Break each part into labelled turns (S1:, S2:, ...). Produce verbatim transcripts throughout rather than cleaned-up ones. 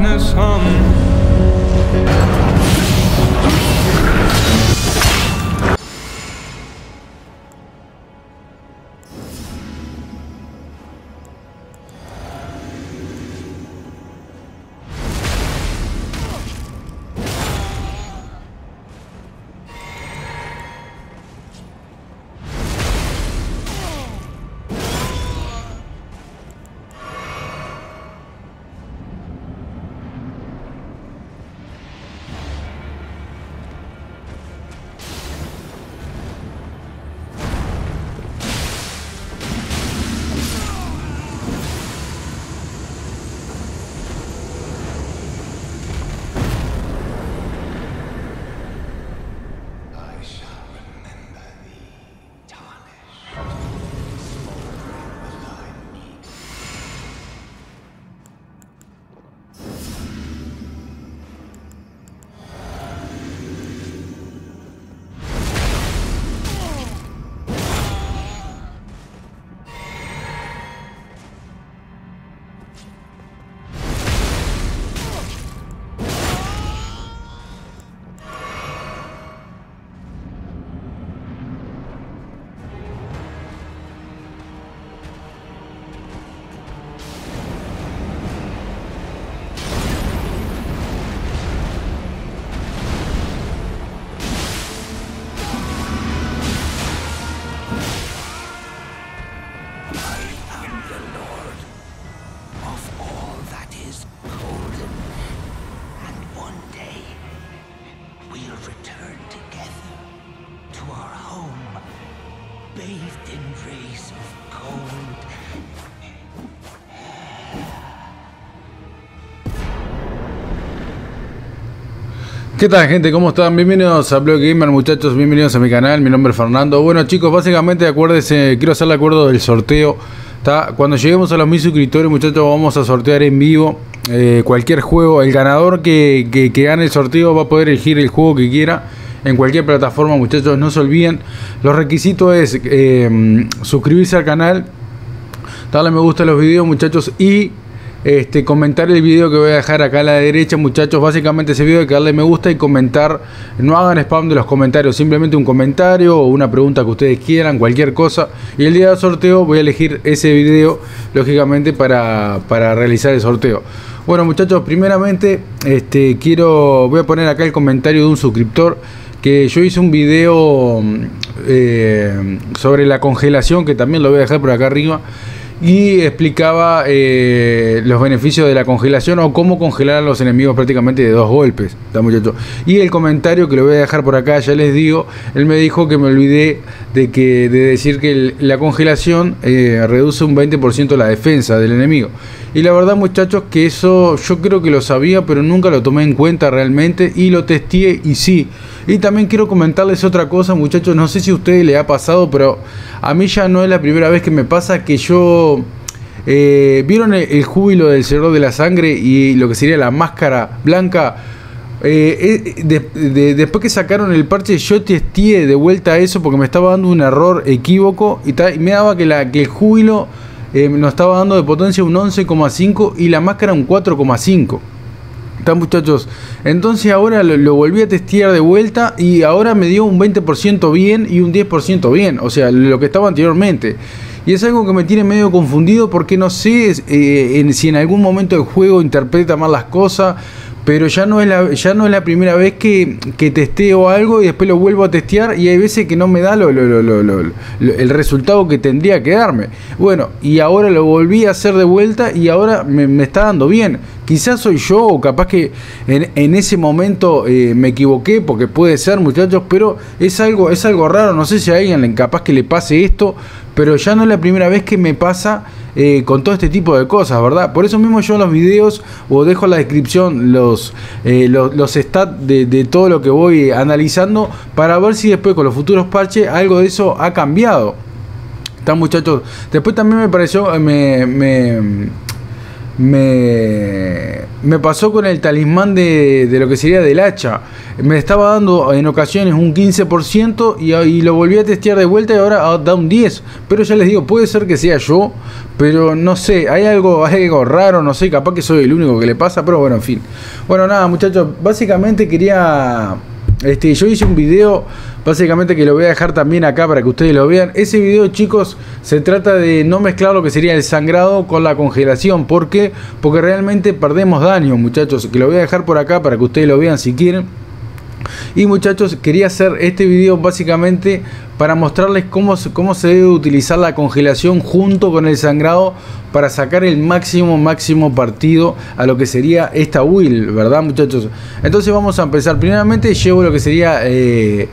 S1: darkness hum.
S2: ¿Qué tal, gente? ¿Cómo están? Bienvenidos a Block Gamer, muchachos, bienvenidos a mi canal. Mi nombre es Fernando. Bueno, chicos, básicamente acuérdense, quiero hacer el acuerdo del sorteo. ¿Tá? Cuando lleguemos a los mil suscriptores, muchachos, vamos a sortear en vivo eh, cualquier juego. El ganador que, que, que gane el sorteo va a poder elegir el juego que quiera en cualquier plataforma, muchachos. No se olviden, los requisitos es eh, suscribirse al canal, darle me gusta a los videos, muchachos, y Este, comentar el video que voy a dejar acá a la derecha, muchachos. Básicamente ese video hay que darle me gusta y comentar. No hagan spam de los comentarios, simplemente un comentario o una pregunta que ustedes quieran, cualquier cosa. Y el día del sorteo voy a elegir ese video, lógicamente, para, para realizar el sorteo. Bueno, muchachos, primeramente este, quiero, voy a poner acá el comentario de un suscriptor. Que yo hice un video eh, sobre la congelación, que también lo voy a dejar por acá arriba. Y explicaba eh, los beneficios de la congelación o cómo congelar a los enemigos prácticamente de dos golpes, ¿está, muchachos? Y el comentario que lo voy a dejar por acá, ya les digo, él me dijo que me olvidé de, que, de decir que el, la congelación eh, reduce un veinte por ciento la defensa del enemigo. Y la verdad, muchachos, que eso yo creo que lo sabía, pero nunca lo tomé en cuenta realmente y lo testé y sí. Y también quiero comentarles otra cosa, muchachos, no sé si a ustedes les ha pasado, pero a mí ya no es la primera vez que me pasa que yo... Eh, ¿Vieron el, el júbilo del Señor de la Sangre y lo que sería la máscara blanca? Eh, eh, de, de, después que sacaron el parche, yo testé de vuelta a eso porque me estaba dando un error equívoco y, ta, y me daba que, la, que el júbilo eh, nos estaba dando de potencia un once coma cinco y la máscara un cuatro coma cinco. ¿Están, muchachos? Entonces ahora lo, lo volví a testear de vuelta y ahora me dio un veinte por ciento bien y un diez por ciento bien, o sea, lo que estaba anteriormente. Y es algo que me tiene medio confundido porque no sé eh, en, si en algún momento el juego interpreta mal las cosas, pero ya no es la, ya no es la primera vez que, que testeo algo y después lo vuelvo a testear y hay veces que no me da lo, lo, lo, lo, lo, lo, el resultado que tendría que darme. Bueno, y ahora lo volví a hacer de vuelta y ahora me, me está dando bien. Quizás soy yo o capaz que en, en ese momento eh, me equivoqué, porque puede ser, muchachos, pero es algo, es algo raro. No sé si a alguien capaz que le pase esto, pero ya no es la primera vez que me pasa eh, con todo este tipo de cosas, ¿verdad? Por eso mismo yo en los videos o dejo en la descripción los, eh, los, los stats de, de todo lo que voy analizando para ver si después con los futuros parches algo de eso ha cambiado. ¿Están, muchachos? Después también me pareció, me... me me, me pasó con el talismán de, de lo que sería del hacha. Me estaba dando en ocasiones un quince por ciento y, y lo volví a testear de vuelta y ahora da un diez por ciento. Pero ya les digo, puede ser que sea yo, pero no sé, hay algo, hay algo raro, no sé, capaz que soy el único que le pasa, pero bueno, en fin. Bueno, nada, muchachos, básicamente quería... Este, yo hice un video, básicamente, que lo voy a dejar también acá para que ustedes lo vean. Ese video, chicos, se trata de no mezclar lo que sería el sangrado con la congelación. ¿Por qué? Porque realmente perdemos daño, muchachos. Que lo voy a dejar por acá para que ustedes lo vean si quieren. Y muchachos, quería hacer este video básicamente para mostrarles cómo, cómo se debe utilizar la congelación junto con el sangrado para sacar el máximo máximo partido a lo que sería esta build, ¿verdad, muchachos? Entonces vamos a empezar. Primeramente llevo lo que sería eh,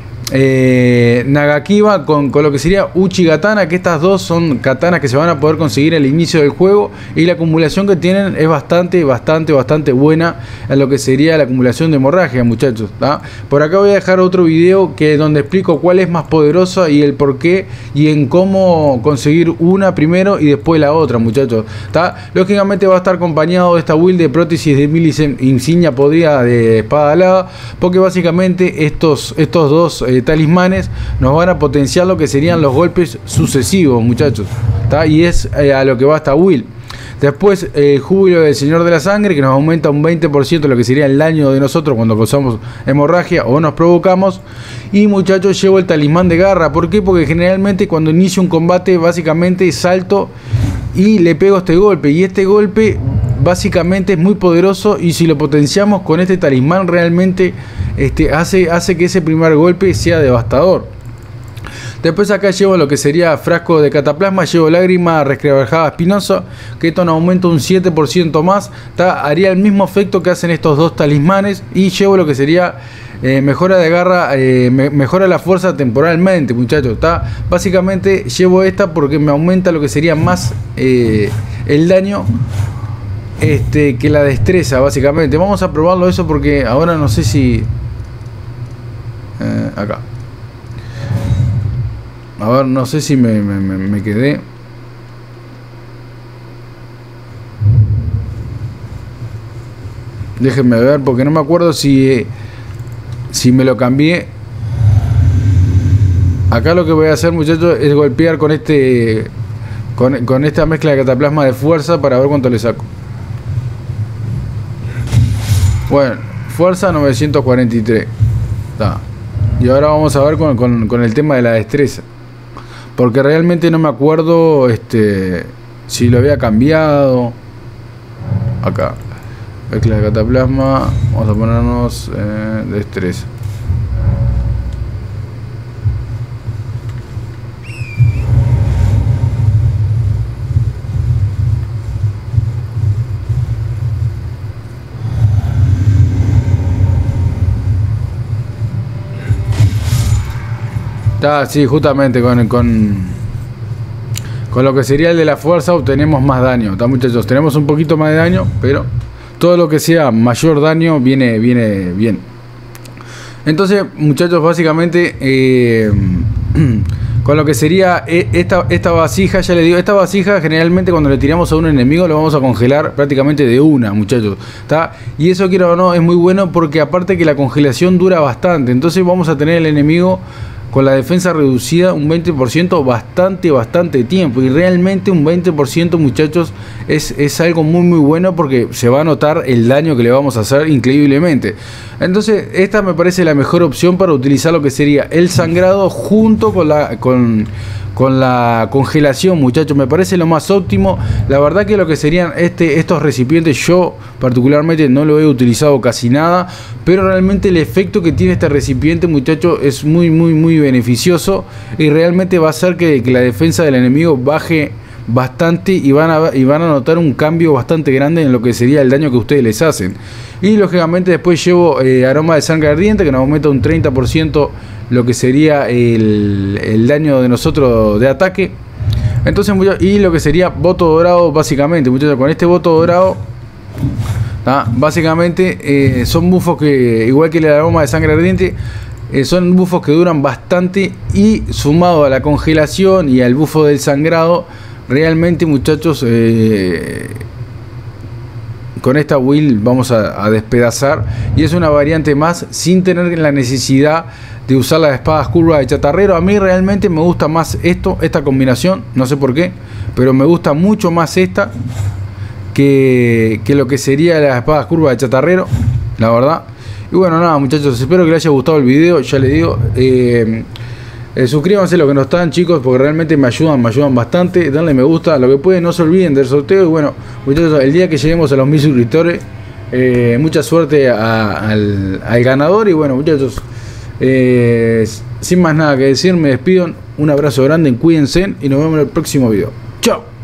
S2: eh, Nagakiba con, con lo que sería Uchigatana, que estas dos son katanas que se van a poder conseguir al inicio del juego, y la acumulación que tienen es bastante, bastante, bastante buena en lo que sería la acumulación de hemorragia, muchachos, ¿tá? Por acá voy a dejar otro video que donde explico cuál es más poderosa y el por qué y en cómo conseguir una primero y después la otra, muchachos, ¿tá? Lógicamente va a estar acompañado de esta build de prótesis de mil insignia podrida de espada alada, porque básicamente estos, estos dos eh, talismanes nos van a potenciar lo que serían los golpes sucesivos, muchachos, ¿tá? Y es eh, a lo que va esta build. Después el eh, júbilo del Señor de la Sangre, que nos aumenta un veinte por ciento lo que sería el daño de nosotros cuando causamos hemorragia o nos provocamos. Y muchachos, llevo el talismán de garra. ¿Por qué? Porque generalmente cuando inicio un combate básicamente salto y le pego este golpe, y este golpe básicamente es muy poderoso, y si lo potenciamos con este talismán realmente este, hace, hace que ese primer golpe sea devastador. Después acá llevo lo que sería frasco de cataplasma, llevo lágrima resquebrajada espinosa, que esto nos aumenta un siete por ciento más, ¿tá? Haría el mismo efecto que hacen estos dos talismanes. Y llevo lo que sería eh, mejora de garra, eh, me, mejora la fuerza temporalmente, muchachos, ¿tá? Básicamente llevo esta porque me aumenta lo que sería más eh, el daño este, que la destreza, básicamente. Vamos a probarlo eso porque ahora no sé si... Eh, acá. A ver, no sé si me, me, me quedé. Déjenme ver porque no me acuerdo si, si me lo cambié. Acá lo que voy a hacer, muchachos, es golpear con este con, con esta mezcla de cataplasma de fuerza para ver cuánto le saco. Bueno, fuerza novecientos cuarenta y tres. Está. Y ahora vamos a ver con, con, con el tema de la destreza. Porque realmente no me acuerdo este, si lo había cambiado. Acá. Mezcla de cataplasma. Vamos a ponernos eh, destreza. Ah, sí, justamente con, con, con lo que sería el de la fuerza obtenemos más daño. ¿Está, muchachos? Tenemos un poquito más de daño, pero todo lo que sea mayor daño viene, viene bien. Entonces, muchachos, básicamente eh, con lo que sería esta, esta vasija, ya les digo, esta vasija generalmente cuando le tiramos a un enemigo lo vamos a congelar prácticamente de una, muchachos, ¿está? Y eso, quiero o no, es muy bueno porque aparte que la congelación dura bastante. Entonces vamos a tener el enemigo con la defensa reducida un veinte por ciento bastante, bastante tiempo. Y realmente un veinte por ciento, muchachos, es, es algo muy, muy bueno porque se va a notar el daño que le vamos a hacer increíblemente. Entonces, esta me parece la mejor opción para utilizar lo que sería el sangrado junto con la... con con la congelación, muchachos, me parece lo más óptimo. La verdad que lo que serían este, estos recipientes, yo particularmente no lo he utilizado casi nada, pero realmente el efecto que tiene este recipiente, muchachos, es muy muy muy beneficioso y realmente va a hacer que, que la defensa del enemigo baje bastante y van a y van a notar un cambio bastante grande en lo que sería el daño que ustedes les hacen. Y lógicamente después llevo eh, aroma de sangre ardiente, que nos aumenta un treinta por ciento lo que sería el, el daño de nosotros de ataque. Entonces, y lo que sería voto dorado, básicamente, muchachos, con este voto dorado, ¿tá? Básicamente eh, son bufos que, igual que el aroma de sangre ardiente, eh, son bufos que duran bastante, y sumado a la congelación y al bufo del sangrado, realmente, muchachos, eh, con esta build vamos a, a despedazar, y es una variante más sin tener la necesidad de usar las espadas curvas de chatarrero. A mí realmente me gusta más esto, esta combinación, no sé por qué, pero me gusta mucho más esta que, que lo que sería las espadas curvas de chatarrero, la verdad. Y bueno, nada muchachos, espero que les haya gustado el video. Ya les digo, eh, eh, suscríbanse los que no están, chicos, porque realmente me ayudan, me ayudan bastante. Denle me gusta, lo que pueden, no se olviden del sorteo. Y bueno muchachos, el día que lleguemos a los mil suscriptores, eh, mucha suerte a, al, al ganador. Y bueno muchachos, eh, sin más nada que decir, me despido. Un abrazo grande, cuídense y nos vemos en el próximo video. Chao.